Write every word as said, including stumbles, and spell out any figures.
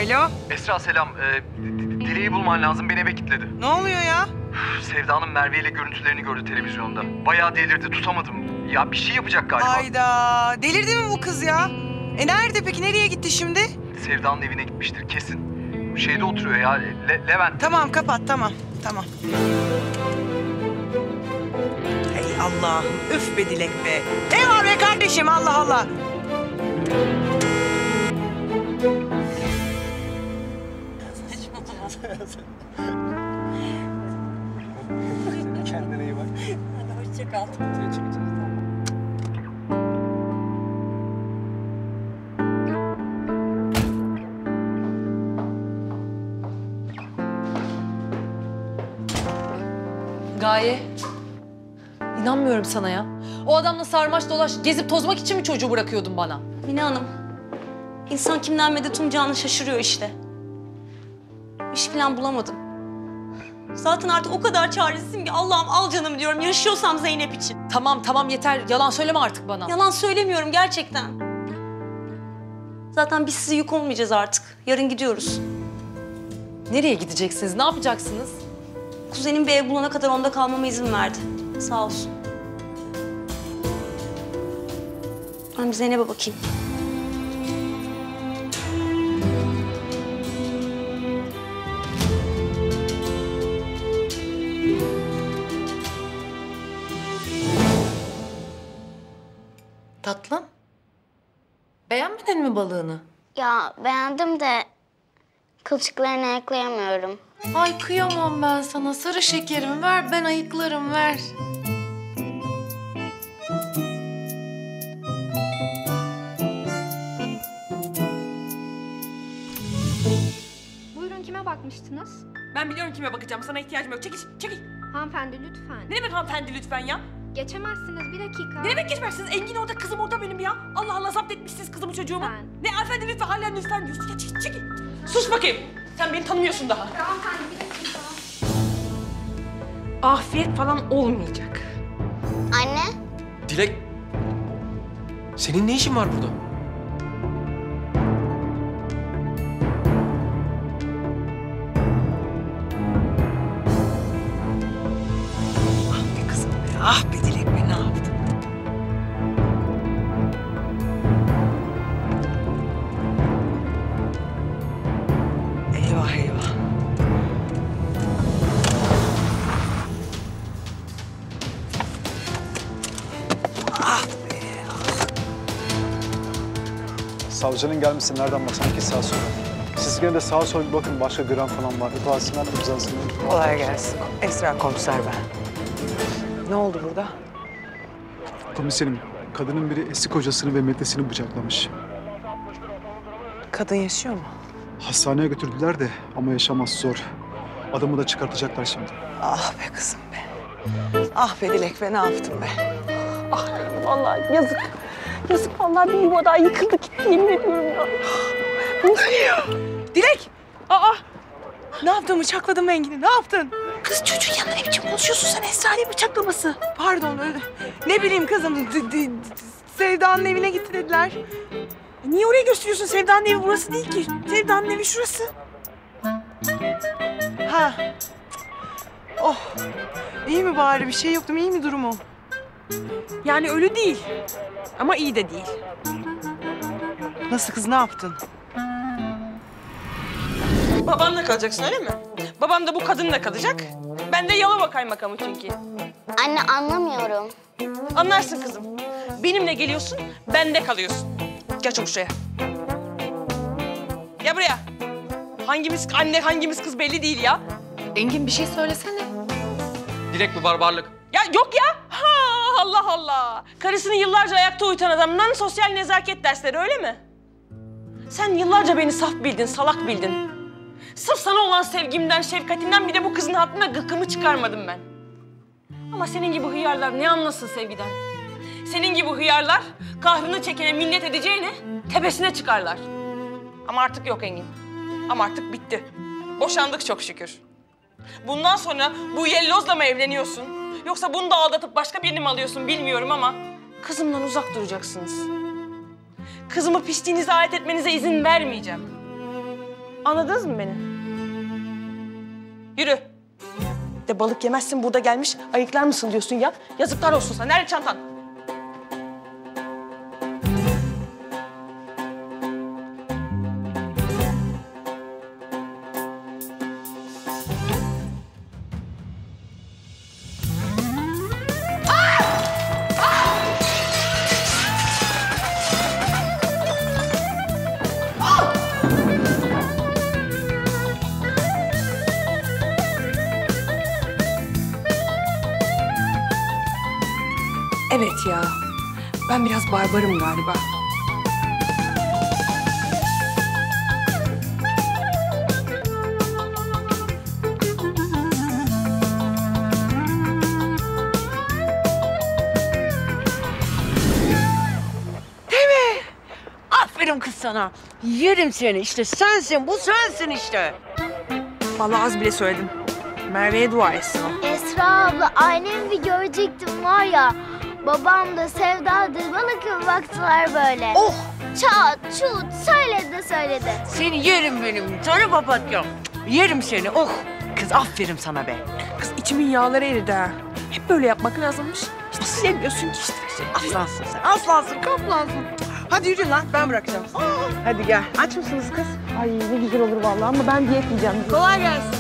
Alo? Esra selam. Ee, Dileği bulman lazım. Beni eve kilitledi. Ne oluyor ya? Sevda Hanım Merve ile görüntülerini gördü televizyonda. Bayağı delirdi. Tutamadım. Ya bir şey yapacak galiba. Hayda. Delirdi mi bu kız ya? E nerede peki? Nereye gitti şimdi? Sevda'nın evine gitmiştir kesin. Şeyde oturuyor ya. Le Levent. Tamam kapat tamam. Tamam. Ey Allah'ım. Üf be Dilek be. Ne var be kardeşim Allah Allah. Kendine iyi bak. Hadi hoşça kal. Gaye, inanmıyorum sana ya. O adamla sarmaş dolaş, gezip tozmak için mi çocuğu bırakıyordun bana? Mine Hanım, insan kimden medet umacağını şaşırıyor işte. İş falan bulamadım. Zaten artık o kadar çaresizim ki Allah'ım al canım diyorum. Yaşıyorsam Zeynep için. Tamam tamam yeter, yalan söyleme artık bana. Yalan söylemiyorum gerçekten. Zaten biz size yük olmayacağız artık. Yarın gidiyoruz. Nereye gideceksiniz, ne yapacaksınız? Kuzenim bir ev bulana kadar onda kalmama izin verdi. Sağ olsun. Ben bir Zeynep'e bakayım. Tatlım, beğenmedin mi balığını? Ya beğendim de kılçıklarını ayıklayamıyorum. Ay kıyamam ben sana, sarı şekerim ver, ben ayıklarım ver. Buyurun kime bakmıştınız? Ben biliyorum kime bakacağım. Sana ihtiyacım yok. Çekil, çekil. Hanımefendi lütfen. Ne demek hanımefendi lütfen ya? Geçemezsiniz bir dakika. Ne demek geçmezsiniz? Engin orada, kızım orada benim ya. Allah Allah zapt etmişsiniz kızımı çocuğumu. Ben. Ne hanımefendi lütfen, hala lütfen diyorsun. Ya çekil, çekil. Sus bakayım. Sen beni tanımıyorsun daha. Hanımefendi bir dakika. Afiyet falan olmayacak. Anne, Dilek, senin ne işin var burada? Ah be kızım be. Ah be Dilek be ne yaptın? Eyvah eyvah. Ah be. Savcının gelmesi nereden baksan ki sağa sola. Siz gene de sağa sola bir bakın, başka gram falan var. İfadesinden de imzasını. Kolay gelsin. Esra komiser ben. Ne oldu burada? Komiserim, kadının biri eski kocasını ve metresini bıçaklamış. Kadın yaşıyor mu? Hastaneye götürdüler de ama yaşaması zor. Adamı da çıkartacaklar şimdi. Ah be kızım be. Ah be Dilek be ne yaptın be? Ah vallahi yazık. Yazık vallahi bir yuva daha yıkıldı gitti yemin ediyorum ya. Dilek! Aa! Ne yaptın? Bıçakladın mı Engin'i? Ne yaptın? Kız çocuğun yanında ne biçim konuşuyorsun sen Esra'yı bıçaklaması? Pardon öyle. Ne bileyim kızım. D- d- Sevda'nın evine gitti dediler. Niye oraya gösteriyorsun? Sevda'nın evi burası değil ki. Sevda'nın evi şurası. Ha. Oh. İyi mi bari? Bir şey yok değil mi? İyi mi durumu? Yani ölü değil. Ama iyi de değil. Nasıl kız? Ne yaptın? Babanla kalacaksın öyle mi? Babam da bu kadınla kalacak. Ben de Yalova kaymakamı çünkü. anne anlamıyorum. Anlarsın kızım. Benimle geliyorsun, bende kalıyorsun. Gel çabuk şuraya. Gel buraya. Hangimiz anne, hangimiz kız belli değil ya. Engin bir şey söylesene. Dilek bu barbarlık. Ya yok ya. Ha, Allah Allah. Karısını yıllarca ayakta uyutan adamdan sosyal nezaket dersleri öyle mi? Sen yıllarca beni saf bildin, salak bildin. Sırf sana olan sevgimden, şefkatimden bir de bu kızın hatırına gıkımı çıkarmadım ben. Ama senin gibi hıyarlar ne anlasın sevgiden? Senin gibi hıyarlar kahrını çekene minnet edeceğine tepesine çıkarlar. Ama artık yok Engin. Ama artık bitti. Boşandık çok şükür. Bundan sonra bu yellozla mı evleniyorsun? Yoksa bunu da aldatıp başka birini mi alıyorsun bilmiyorum ama kızımdan uzak duracaksınız. Kızımı pisliğinize ait etmenize izin vermeyeceğim. Anladınız mı beni? Yürü. De balık yemezsin burada gelmiş ayıklar mısın diyorsun ya. Yazıklar olsun sana. Nerede çantan? Evet ya. Ben biraz barbarım galiba. Aferin kız sana. Yerim seni işte. Sensin, bu sensin işte. Vallahi az bile söyledim. Merve'ye dua etsin o. Esra abla annemi bir görecektim var ya. Babam da Sevda da balık gibi baktılar böyle. Oh! Çat çut söyledi de söyledi. Seni yerim benim. Sarı papatyam. Yerim seni. Oh! Kız aferin sana be. Kız içimin yağları eridi ha. Hep böyle yapmak lazımmış. İşte sevmiyorsun ki işte. Aslansın sen. Aslansın, kaplansın. Hadi yürü lan, ben bırakacağım. Hadi gel. Aç mısınız kız? Ay ne güzel olur vallahi ama ben diyet yiyeceğim. Kolay gelsin.